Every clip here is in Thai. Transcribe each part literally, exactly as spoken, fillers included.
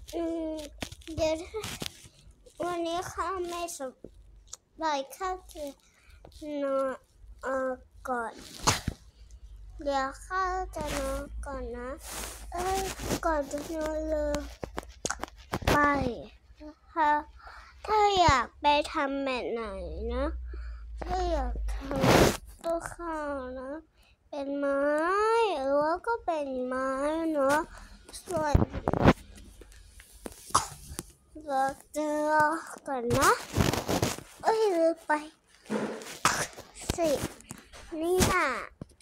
อืมเดี๋ยววันนี้ข้าไม่สบายข้าจะนอนก่อนเดี๋ยวข้าจะนอนก่อนนะเอ้ยก่อนจะนอนเลยไปถ้าถ้าอยากไปทำแบบไหนนะถ้าอยากทำตัวข้าวนะเป็นไม้หรือว่าก็เป็นไม้เนาะส่วนเราจะรอก่อนนะเอ้ยลืมไปสินี่อ่ะ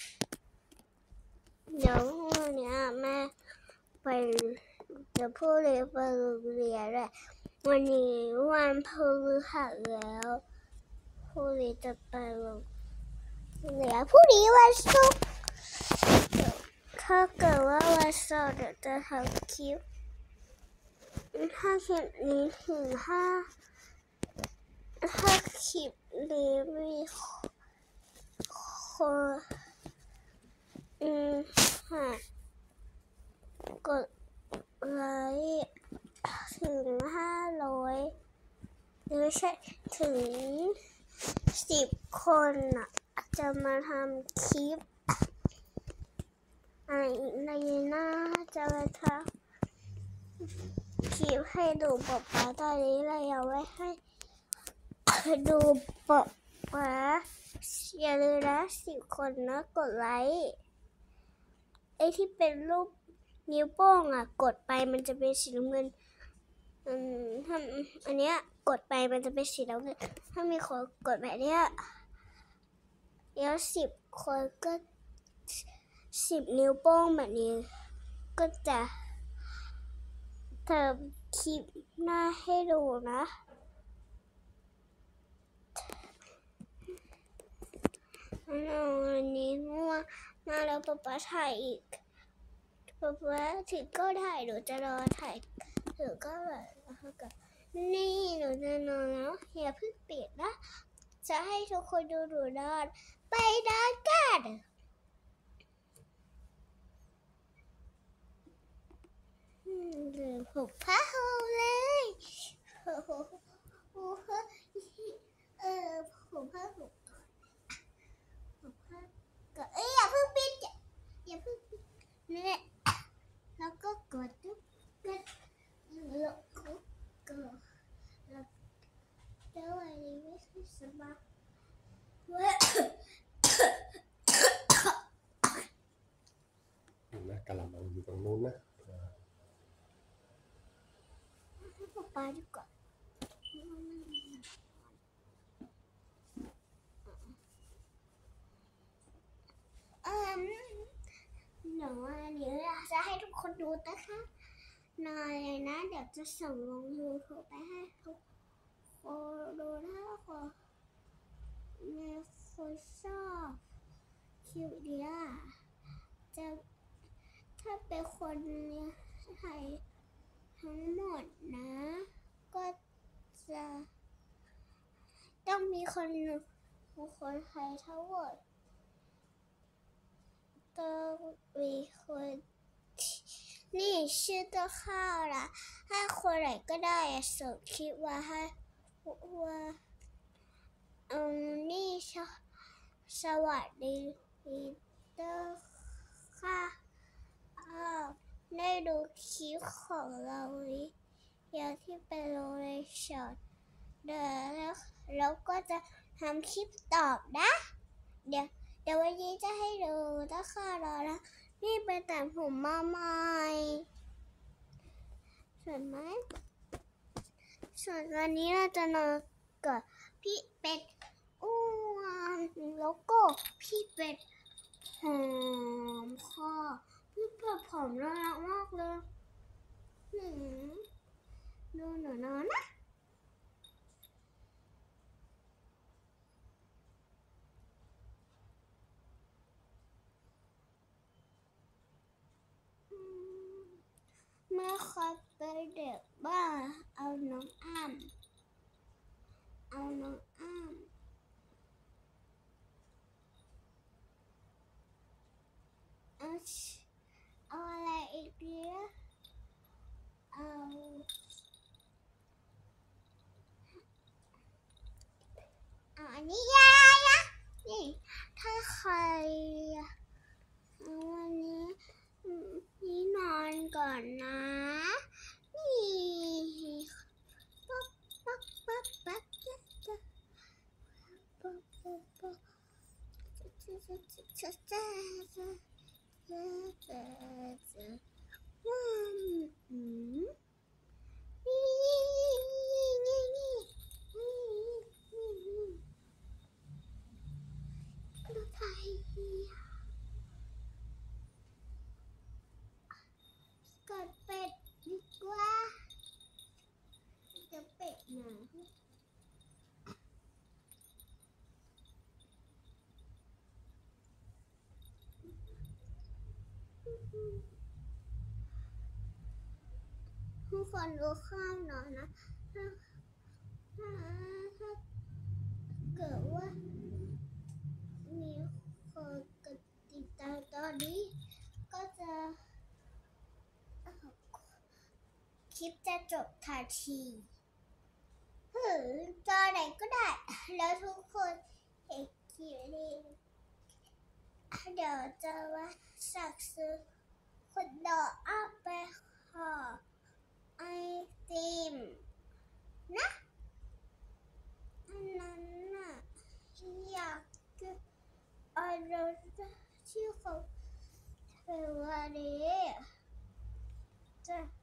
เดี๋ยววันนี้แม่ไปเดี๋ยวพูดเลยไปโรงเรียนเลยวันนี้วันพฤหัสแล้วพรุ่งนี้จะไปโรงเรียนพรุ่งนี้วันศุกร์ถ้าเกิดว่าวันเสาร์เดี๋ยวจะทำคลิปถ้าคลิปนี้ถึงห้าถ้าคลิปนี้มีคนอืมหากดไลค์ถึงห้าร้อยไม่ใช่ถึงสิบคนอ่ะจะมาทำคลิปอะไรในหน้าจะไปทำคลิปให้ดูป๊าป๊าตอนนี้เราอยากไว้ให้ดูป๊าป๊าอย่าลืมนะสิบคนนะกดไลค์ไอ้ที่เป็นรูปนิ้วโป้งอ่ะกดไปมันจะเป็นสีน้ำเงินอืมถ้าอันเนี้ยกดไปมันจะเป็นสีน้ำเงินถ้ามีคนกดแบบเนี้ยแล้วสิบคนก็สิบนิ้วโป้งแบบนี้ก็จะเติมคลิปหน้าให้ดูนะวันนี้มั่วมาแล้วป๊าป๊าถ่ายอีกป๊าป๊าถึงก็ถ่ายหนูจะรอถ่ายถึงก็แบบนี่หนูจะนอนแล้วอย่าเพิ่งปิดนะจะให้ทุกคนดูหนูนอนไปนอนกันลืมผูกผ้าห่มเลยเออผูกผ้าห่มผูกผ้าก็เอ้ยอย่าเพิ่งปิดอย่าเพิ่งปิดเนี่ยแล้วก็กดทุกกดแล้วก็กดแล้วแล้ววันนี้ไม่ค่อยสบายนะกะละมังอยู่ตรงนู้นนะให้ป๊าป๊าดีกว่าเออหนูอันนี้จะให้ทุกคนดูนะคะนอนเลยนะเดี๋ยวจะส่งลงยูทูบไปให้ทุกคนดูถ้าคนมีคนชอบคลิปนี้จะถ้าเป็นคนไทยทั้งหมดนะก็จะต้องมีคนหนึ่งคนไทยทั้งหมดต้องมีคนนี่ชื่อตัวข้าวนะถ้าคนไหนก็ได้ส่งคลิปมาให้ว่าอืมนี่สวัสดีตัวข้าวได้ดูคลิปของเราอย่างที่เป็นโลเลชั่นเดี๋ยวแล้วเราก็จะทำคลิปตอบนะเดี๋ยวเดี๋ยววันนี้จะให้ดูตัวข้าวรอนะนี่ไปแต่งผมมาใหม่สวยไหมส่วนวันนี้เราจะนอนกับพี่เป็ดอ้วนแล้วก็พี่เป็ดหอมคอพี่เป็ดผอมน่ารักมากเลยหืมดูหนูนอนนะเมื่อเคยเป็นเด็กบ้าเอาน้องอ้ำเอาน้องอ้ำเอาเอาอะไรอีกดีเอาคนดูข้าวหน่อยนะถ้าถ้าถ้าเกิดว่ามีคนกดติดตามตอนนี้ก็จะคลิปจะจบทันทีหรือจอไหนก็ได้แล้วทุกคนเห็นคลิปนี้เดี๋ยวจะว่าสั่งซื้อคนดอกเอาไปห่อไอติมนะอันนั้นน่ะอยากกินอะไรที่เขาเทวานี้จะ